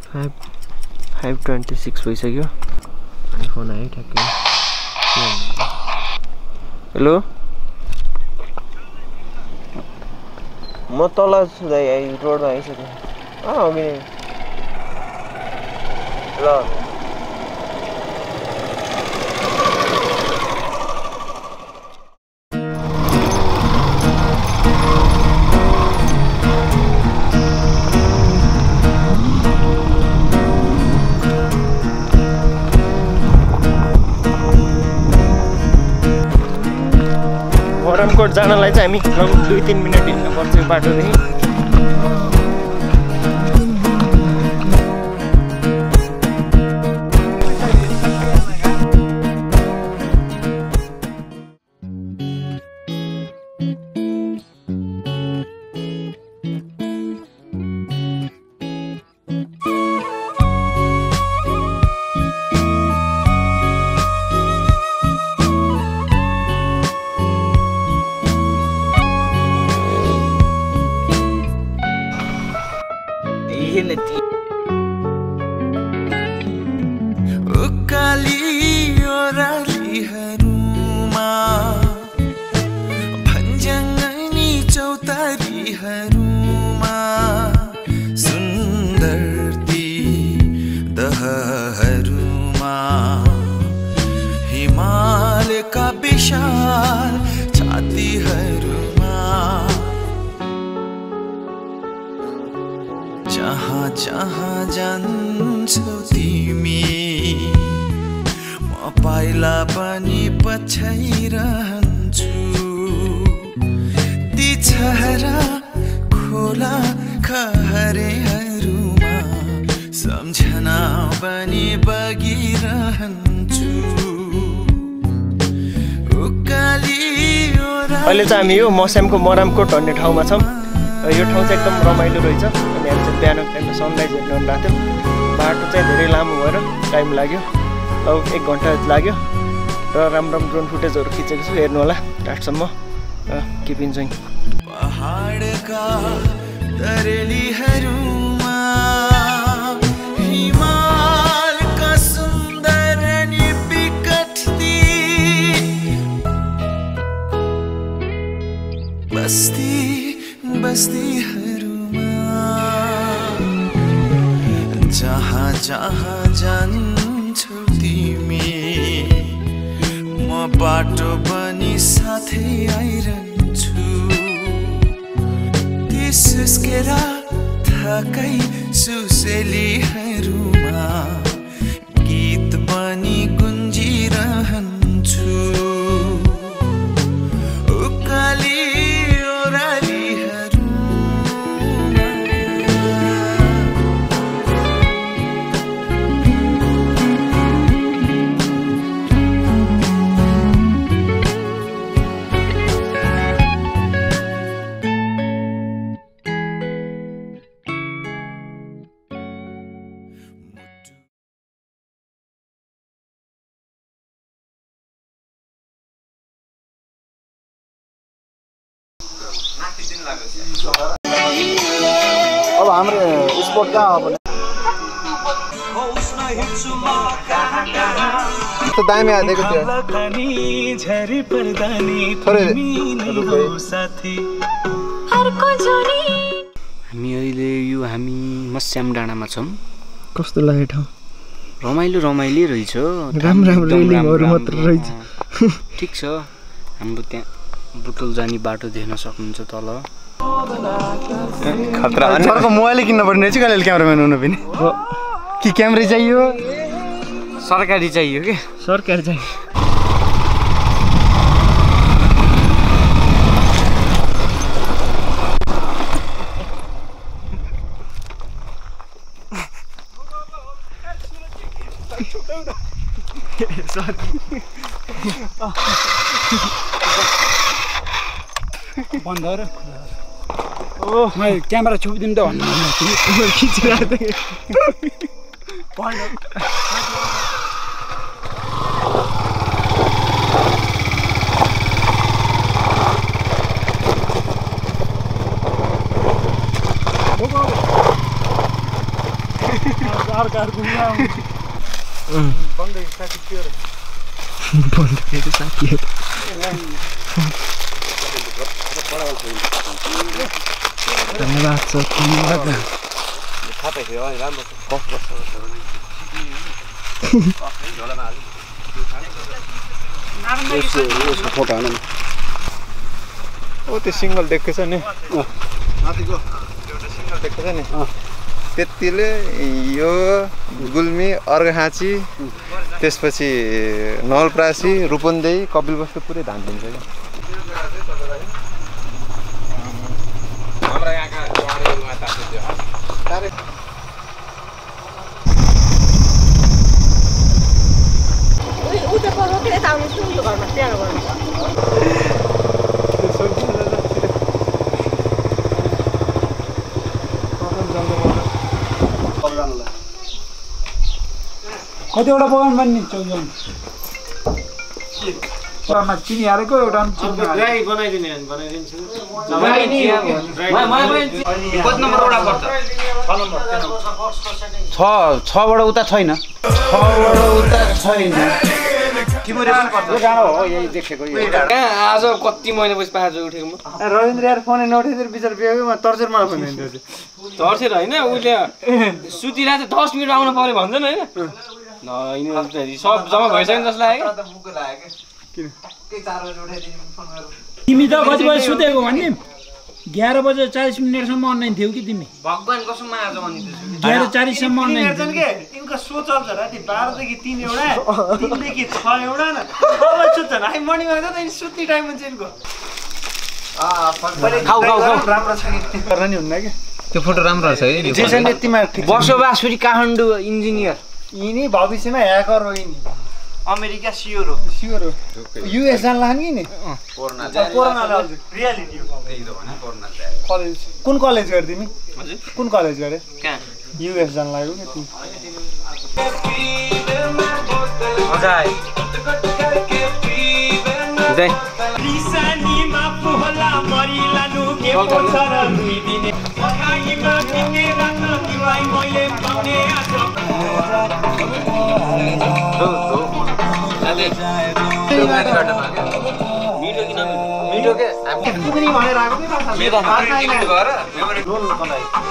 5:26 भइसक्यो फोन आयो ठ्याक्कै हेलो म तल रोडमा आइसकेँ अघि ल मरमकोट जानलाई चाहिँ हामी लगभग 2-3 मिनट हिँड्नु पर्छ यो बाटोदेखि उकाली ओरालीहरूमा भन्ज्याङ्नी चौतारीहरूमा सुन्दर ती दहहरूमा हिमालका विशाल छातीहरूमा जहाँ जहाँ जान्छौ तिमी म पाइला पनि पछाइरहन्छु ती छहरा खोला खहरेहरूमा सम्झना पनि बगिरहन्छु उकाली अहिले चाहिँ हामी यो मस्यामको मरामकोट भन्ने ठाउँमा छौँ यो ठाउँ चाहिँ एकदम रमाइलो रहेछ अनि हामी चाहिँ बिहानको टाइममा सनराइज हेर्नु आएको थियौँ बाटो चाहिँ धेरै लामो भएर टाइम लाग्यो लगभग 1 घन्टा लाग्यो र राम्रो ड्रोन फुटेजहरू खिचेको छु हेर्नु होला टाटसम्म किप इन्जोइङ पहाडका दरेलीहरूमा हिमालका सुन्दर अनि विकट ती बस्तीहरूमा जहाँ जहाँ जान्छौ तिमी म बाटो पनि साथै आइरहन्छु ती सुस्केरा थकाइ सुसेलीहरूमा गीत पनि गुन्जिरहन्छु उकाली अब हाम्रो स्पोर्ट कहाँ हो भने त्यो दामी आएको थियो हामी अहिले यो हामी मस्याम डाँडामा छौँ कस्तो लाग्यो ठाउँ रमाइलो रहेछ राम्रो रेलिङहरु मात्र रहेछ ठीक छ हाम्रो त्यहाँ बुटोल जाने बाटो देख्न सक्नुहुन्छ तल खतरा सरको मोबाइल किन्न पर्ने रहेछ कहिले क्यामेराम्यान हुन पनि कि क्यामेरा चाहियो सरकारी चाहियो के सरकारी चाहियो बन्द र ओ मैं क्यामेरा छोपिदिनु त भन्नु खिचिरहेको थिएँ अर्काहरु घुम्न बन्दै साथी के हो बन्धुको साथीहरु धन्यवाद सर धन्यवाद ओ त्यो सिङ्गल देख्दैछ नि माथिको एउटा सिङ्गल देख्दैछ नि त्यतिले यो गुल्मी अर्घाहाँची त्यसपछि नवलपरासी रूपन्देही कपिलवस्तु पुरै धान दिन्छ क्या कतिवटा बगान बन्ने चौजन पुरामा चिनी हालेको एउटा ड्राई बनाइदिने अनि बनाइदिन्छु कति नम्बर वडा पर्छ 6 बाट उता छैन तिम्रो रेफर पर्छ यो गाउँ हो यही देखेको यो आज कति महिनापछि पाँच उठेको म रविन्द्र यार फोनै नउठाइदिएर बिचार बिहेमा तर्सेर मलाई फोन दिन्थ्यो तर्सेर होइन उसले सुतिरहेको 10 मिनट आउनु पर्यो भन्छन् होइन सब जम्मा भइसक्यो जस्तो लाग्यो तिमी त कति बजे सुतेको भने 11 बजे 40 मिनेटसम्म अनलाइन थियौ कि तिमी भगवान कसम आज भन्नु 11:40 सम्म अनलाइन इनको सो चल्छ राति 12 देखि 3 एउटा 3 देखि 6 एउटा न अब सुत्छन् हामी मर्निङमा त सुत्ने टाइम हुन्छ इनको खाऊ राम्रो छ कि गर्न नि हुन्न के त्यो फोटो राम्रो छ है जेसन यतिमा ठिक बसोबासुरी काठमाडौँ इन्जिनियर यिनी भविष्यमा ह्याकर हो यिनी अमेरिका सियोर हो युएस जान लाग्छ नि कोरोना रियालिटी हो त्यही त भने कोरोना कलेज कुन कलेज गरे तिमी कुन कलेज गरे कहाँ युएस जान लाग्यो के तिमी अझै दे रिसानीमा पोहला मरिलानु के पोछर दिने अगाइमा किने रात तिमीलाई मैले पाउने आज मिठो के पुग्ने भनेर आएको के